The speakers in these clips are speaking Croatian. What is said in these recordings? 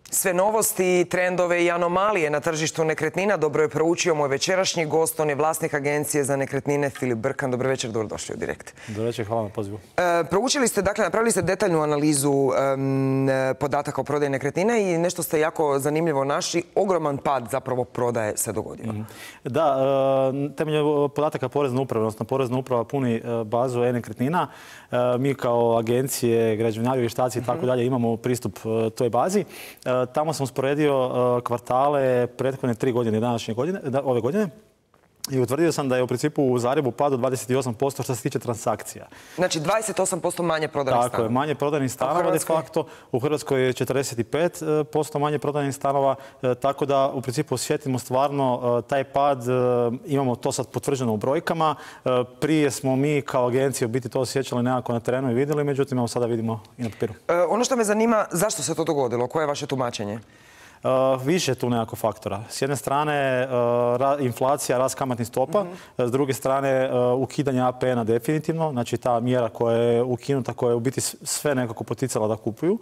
Sve novosti, trendove i anomalije na tržištu nekretnina dobro je proučio moj večerašnji gost. On je vlasnik agencije za nekretnine Filip Brkan. Dobro večer, dobrodošli u Direkt. Dobro večer, hvala na pozivu. Proučili ste, dakle, napravili ste detaljnu analizu podataka o prodaji nekretnine i nešto ste jako zanimljivo našli. Ogroman pad zapravo prodaje se dogodio. Da, temeljem podataka Porezne uprave, odnosno Porezna uprava puni bazu e-nekretnina. Mi kao agencije, građevinari, vještaci i tako dalje imamo pristup toj bazi. Tamo sam usporedio kvartale prethodne 3 godine ove godine i utvrdio sam da je u principu u Zagrebu pad od 28% što se tiče transakcija. Znači 28% manje prodanih stanova. Tako je, manje prodanih stanova de facto. U Hrvatskoj je 45% manje prodanih stanova, tako da u principu osjetimo stvarno taj pad. Imamo to sad potvrđeno u brojkama. Prije smo mi kao agencija u biti to osjećali nekako na terenu i vidjeli, međutim evo sada vidimo i na papiru. Ono što me zanima, zašto se to dogodilo? Koje je vaše tumačenje? Više je tu nekako faktora. S jedne strane inflacija, rast kamatnih stopa, s druge strane ukidanje APN-a definitivno, znači ta mjera koja je ukinuta, koja je u biti sve nekako poticala da kupuju.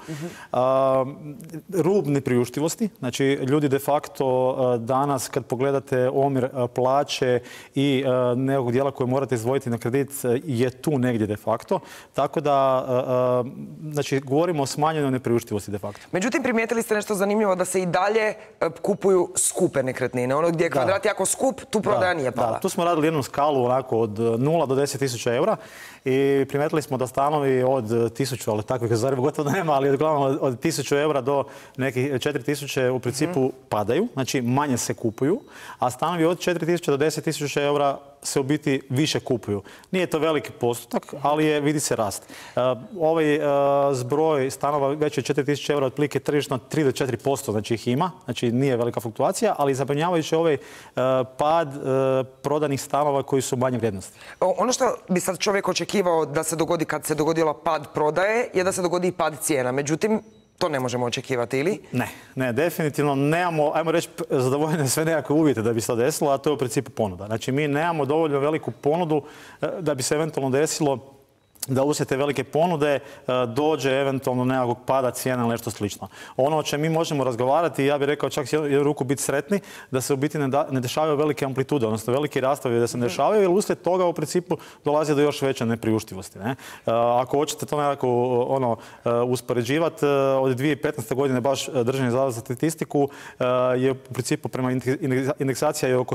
Rub nepriuštivosti, znači ljudi de facto danas kad pogledate omjer plaće i nekog dijela koje morate izdvojiti na kredit je tu negdje de facto. Tako da, znači govorimo o smanjenoj nepriuštivosti de facto. Međutim, primijetili ste nešto zanimljivo da se i dalje kupuju skupe nekretnine. Ono gdje je kvadrat jako skup, tu prodaja nije pala. Da, tu smo radili jednu skalu onako od 0 do 10.000 eura i primijetili smo da stanovi od 1000, ali takvih u Zagrebu gotovo nema, ali uglavnom od 1000 eura do nekih 4000 u principu padaju, znači manje se kupuju, a stanovi od 4000 do 10.000 eura se u biti više kupuju. Nije to veliki postotak, ali vidi se rast. Ovaj zbroj stanova veći od 4000 eura otprilike tržišno 3 do 4%, znači ih ima, znači nije velika fluktuacija, ali zabrinjavajući ovaj pad prodanih stanova koji su manje vrijednosti. Ono što bi sad čovjek očekivao da se dogodi kad se dogodila pad prodaje je da se dogodi i pad cijena. Međutim, to ne možemo očekivati, ili? Ne, definitivno nemamo, ajmo reći, zadovoljene sve nekakve uvjete da bi se to desilo, a to je u principu ponuda. Znači, mi nemamo dovoljno veliku ponudu da bi se eventualno desilo da uslijed te velike ponude dođe eventualno nekakvog pada cijena ili nešto slično. Ono o čem mi možemo razgovarati, ja bih rekao čak s jednu ruku biti sretni, da se u biti ne dešavaju velike amplitude, odnosno veliki rastovi da se ne dešavaju, jer uslijed toga u principu dolazi do još veće nepriuštivosti. Ako hoćete to nekako uspoređivati, od 2015. godine baš Državni zavod za statistiku je u principu prema indeksacija je oko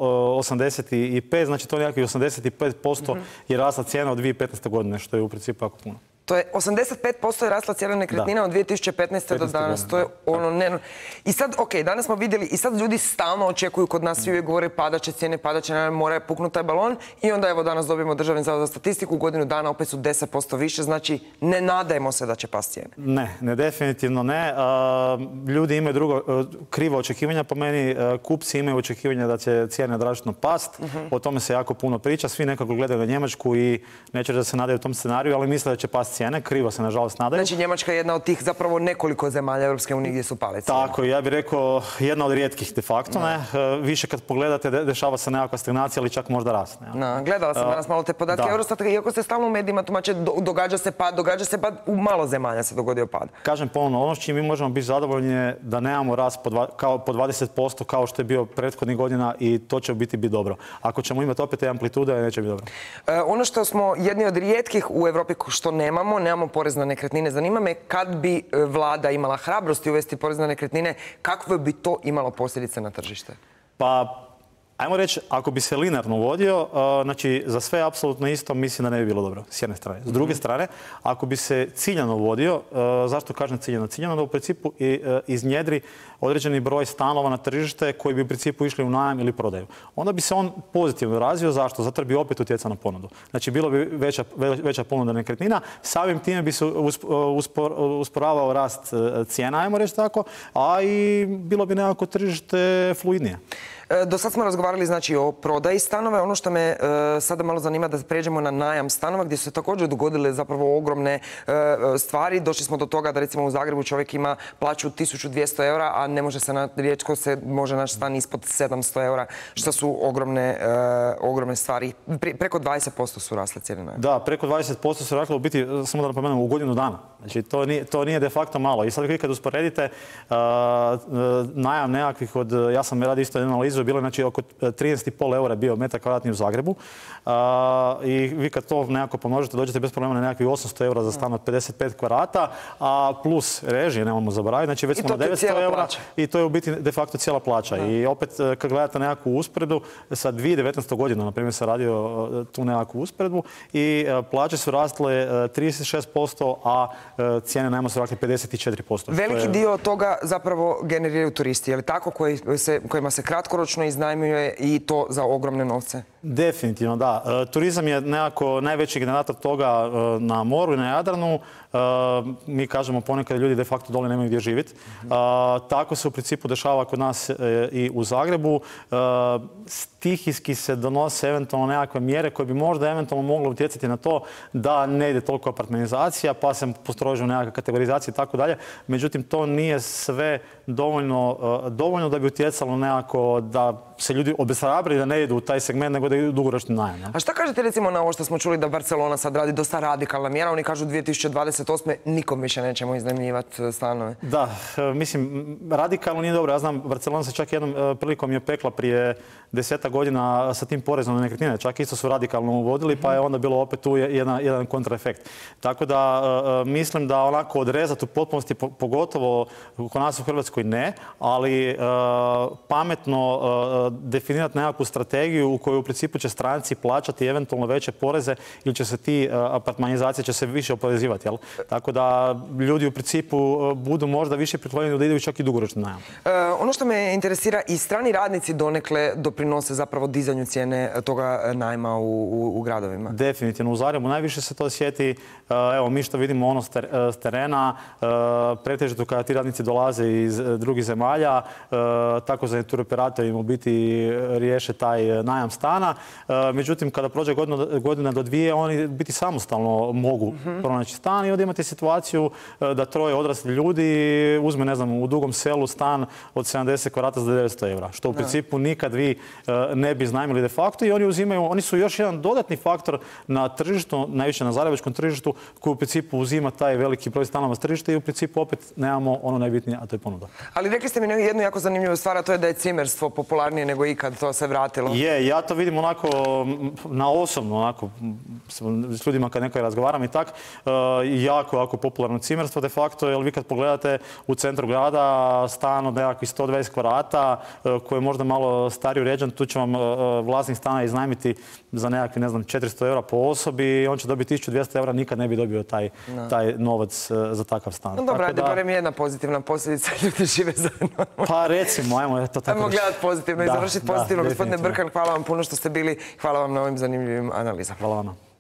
185, znači to nekakvih 85% je rasla cijena od 2015. godine, što je u principu jako puno. To je 85% je rasla cijena nekretnina od 2015. do danas. To je ono... I sad, ok, danas smo vidjeli i sad ljudi stalno očekuju kod nas, svi uvijek govore padat će cijene, mora puknuti taj balon i onda evo danas dobijemo Državni zavod za statistiku, u godinu dana opet su 10% više, znači ne nadajmo se da će past cijene. Ne, definitivno ne. Ljudi imaju krivo očekivanja po meni, kupci imaju očekivanja da će cijene drastično past, o tome se jako puno priča, svi nekako gledaju na Njemačku i neće da se nadaju u tom scenariju, ali misle da će past cijene, krivo se nažalost nadaju. Znači Njemačka je jedna od tih zapravo nekoliko zemalja Europske unije gdje su pale cijene. Tako, ja bih rekao jedna od rijetkih de facto. Više kad pogledate dešava se nekakva stagnacija ili čak možda rast. Gledala sam danas malo te podatke Eurostata, iako se stalno u medijima tumače događa se pad, u malo zemalja se dogodio pad. Kažem ponovno, ono s čim mi možemo biti zadovoljni je da nemamo rast po 20% kao što je bio prethodnih godina i to će biti dobro. Ako ćemo imati opet te amplitude, neće biti dobro. Ono što smo jedni od rijetkih u Europi što nemamo porez na nekretnine. Zanima me kad bi vlada imala hrabrosti uvesti porez na nekretnine, kakve bi to imalo posljedice na tržište? Pa, ajmo reći, ako bi se linearno uvodio, znači za sve apsolutno isto mislim da ne bi bilo dobro, s jedne strane. S druge strane, ako bi se ciljano uvodio, zašto kažem ciljano? Ciljano da u principu iznjedri određeni broj stanova na tržište koji bi u principu išli u najam ili prodaju. Onda bi se on pozitivno razvio. Zašto? Zato jer bi opet utjecao na ponudu. Znači, bilo bi veća ponuda nekretnina. Samim time bi se usporavao rast cijena, ajmo reći tako, a i bilo bi nekako tržište fluidnije. Do sad smo razgovarali znači o prodaji stanova. Ono što me sada malo zanima da pređemo na najam stanova gdje su se također dogodile zapravo ogromne stvari. Došli smo do toga da recimo u Zagrebu čovjek ima plaću 1200 eura, a ne može se rijetko se može naći stan ispod 700 eura, što su ogromne stvari. Preko 20% su rasle cijene najma. Da, preko 20% su rasle u biti, samo da napomenem, u godinu dana. Znači, to nije de facto malo. I sad vi kad usporedite najam nekakvih ja sam radio isto jednu analizu, bilo je znači oko 13,5 eura bio metar kvadratni u Zagrebu. I vi kad to nekako pomnožite, dođete bez problema na nekakvih 800 eura za stan od 55 kvadrata, a plus režije, nemojmo zaboraviti, znači već smo na 900 eura i to je u biti de facto cijela plaća. I opet kad gledate nekakvu usporedbu, sa 2019. godina, na primjer, sam radio tu nekakvu usporedbu i plaće su rastle 36%, a cijene najma su rasle 54%. Veliki dio toga zapravo generiraju turisti, je li tako, kojima se kratkoročno iznajmljuje i to za ogromne novce? Definitivno, da. Turizam je nekako najveći generator toga na moru i na Jadranu. Mi kažemo ponekad ljudi de facto dole nemaju gdje živjeti. Tako se u principu dešava kod nas i u Zagrebu. Stihijski se donose eventualno nekakve mjere koje bi možda eventualno mogle utjecati na to da ne ide toliko apartmanizacija, pa se postrožuju nekakve kategorizacije i tako dalje. Međutim, to nije sve dovoljno da bi utjecalo nekako da se ljudi obeshrabri da ne idu u taj segment, nego da idu dugoročni najam. A šta kažete recimo na ovo što smo čuli da Barcelona sad radi dosta radikalna mjera? Oni kažu 2028. nikom više nećemo iznajmljivati stanove. Da, mislim, radikalno nije dobro. Ja znam, Barcelona se čak jednom prilikom je pekla prije 10 godina sa tim porezom na nekretnine. Čak isto su radikalno uvodili, pa je onda bilo opet tu jedan kontraefekt. Tako da mislim da onako odrezati u potpunosti, pogotovo kod nas u Hrvatskoj ne, ali pametno definirati nekakvu strategiju u kojoj u principu će stranci plaćati eventualno veće poreze ili će se ti apartmanizacije će se više oporezivati. Tako da ljudi u principu budu možda više priklonjeni da idu čak i dugoročni najam. Ono što me interesira, i strani radnici donekle doprinose zapravo dizanju cijene toga najma u gradovima? Definitivno. U Zagrebu najviše se to osjeti. Evo, mi što vidimo ono s terena, pretežito kada ti radnici dolaze iz drugih zemalja, tako za turoperatori u biti riješe taj najam stana. Međutim, kada prođe godina do dvije, oni biti samostalno mogu pronaći stan i onda imate situaciju da troje odrasli ljudi uzme, ne znam, u Dugom Selu stan od 70 kvadrata za 900 eura, što u principu nikad vi ne bi iznajmili de facto i oni su još jedan dodatni faktor na tržištu, najviše na zagrebačkom tržištu, koji u principu uzima taj veliki broj stanova s tržišta i u principu opet nemamo ono najbitnije, a to je ponuda. Ali rekli ste mi jednu jako zanimljivu stvar, a to je da je cimerstvo popularnije nego ikad, to se vratilo. Ja to vidim onako na osobno, onako s ljudima kad nekoj razgovaram i tak, jako popularno cimerstvo de facto, jer vi kad pogledate u centru grada stan od nekakvih 120 kvadrata koji je možda malo stariji uređen, tu će vam vlasnik stana iznajmiti za nekakvi, ne znam, 400 eura po osobi i on će dobiti 1200 eura, nikad ne bi dobio taj novac za takav stan. No dobro, ajde, barem jedna pozitivna posljedica, ljudi žive zajedno. Pa recimo, ajmo to tako reći. Ajmo gledati pozitivno i završiti pozitivno. Gospodine Brkan, hvala vam puno što ste bili, hvala vam na ovim zanimljivim analizama. Hvala vama.